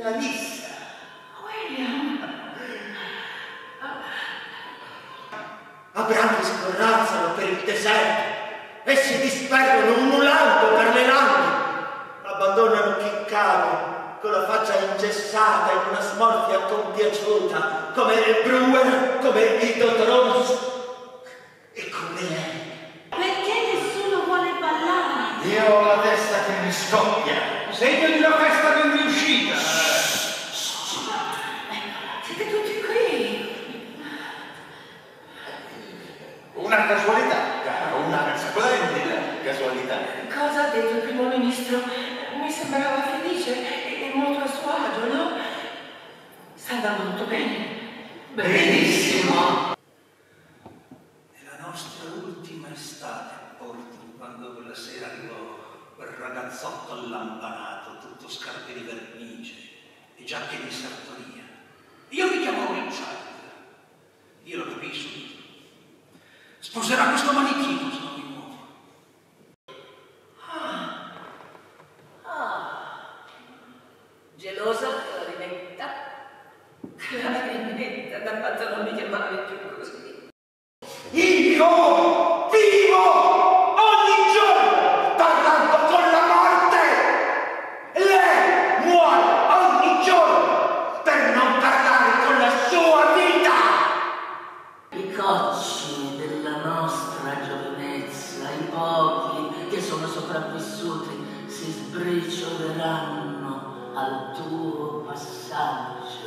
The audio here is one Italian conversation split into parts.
Clarissa. William. Abbiamo scorrazzano per il deserto e si disperdono ululando per le lande. Abbandonano chi cade con la faccia ingessata in una smorfia compiaciuta, come il Brewer, come il dottor Holmes e come lei. Perché nessuno vuole ballare? Io ho la testa che mi scoppia. Segno di una festa ben riuscita. Siete tutti qui. Una casualità, una splendida casualità. Cosa ha detto il primo ministro? Mi sembrava felice e molto a suo agio, no? Sta andando tutto bene. Benissimo. Nella nostra ultima estate a Porto, quando quella sera arrivò quel ragazzotto allampanato, tutto scarpe di vernice e giacche di sartoria. Io mi chiamo Richard. Io lo capii subito. Sposerà questo manichino se non mi muovo. Gelosa, clarinetta. Clarinetta, da quanto non mi chiamavi più così. Io vivo ogni giorno parlando con la morte. Lei muore ogni giorno per non parlare con la sua vita. I cocci della nostra giovinezza, i pochi che sono sopravvissuti, si sbricioleranno al tuo passaggio.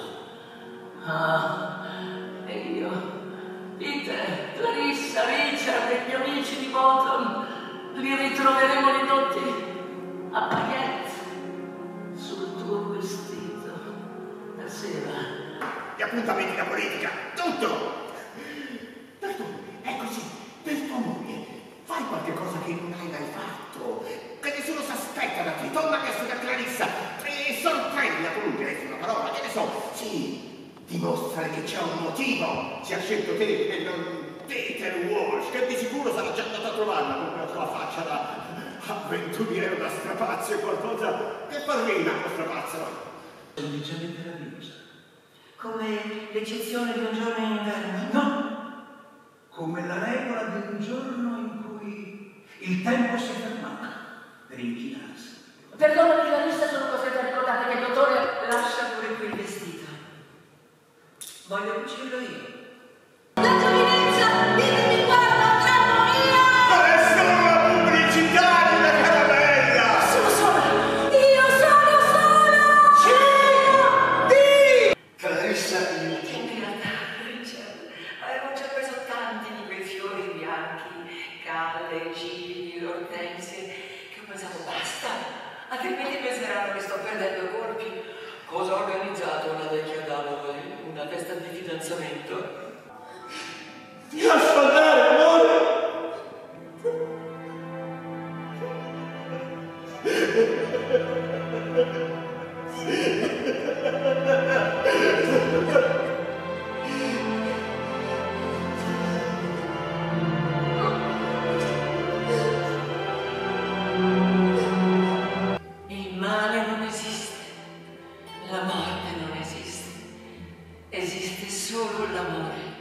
E io, Peter, Clarissa, Richard e gli amici di Bolton li ritroveremo ridotti a paillette sul tuo vestito la sera. Gli appuntamenti da politica, tutto. Per tu, è così, per tua moglie, fai qualche cosa che non hai mai fatto, che nessuno si aspetta da te, torna adesso da Clarissa e sorprendi a colui, una parola, che ne so, sì, dimostra che c'è un motivo, si ha scelto te e non Peter Walsh, che di sicuro sarà già andato a trovarla con la sua faccia da avventuriero da strapazzo e qualcosa che parlina con strapazzo. Semplicemente radiosa. Come l'eccezione di un giorno in inverno? No, come la regola di un giorno in cui il tempo si è fermato per inchinarsi. Perdonami Clarissa, sono costretta a ricordare che il dottore lascia pure qui il vestito. Voglio cucirlo io. La giovinezza, ditemi quando andranno via! Ma è solo la pubblicità di una caramella! Sono sola! Io sono sola! Sì! Clarissa aiuti. In realtà, Richard, avevo già preso tanti di quei fiori bianchi, calle, gigli, ortensie, che ho pensato basta, altrimenti penseranno che sto perdendo colpi. Cosa ha organizzato una vecchia Dalloway? Una festa di fidanzamento? Ti lascio andare, amore! Il male non esiste, la morte non esiste, esiste solo l'amore.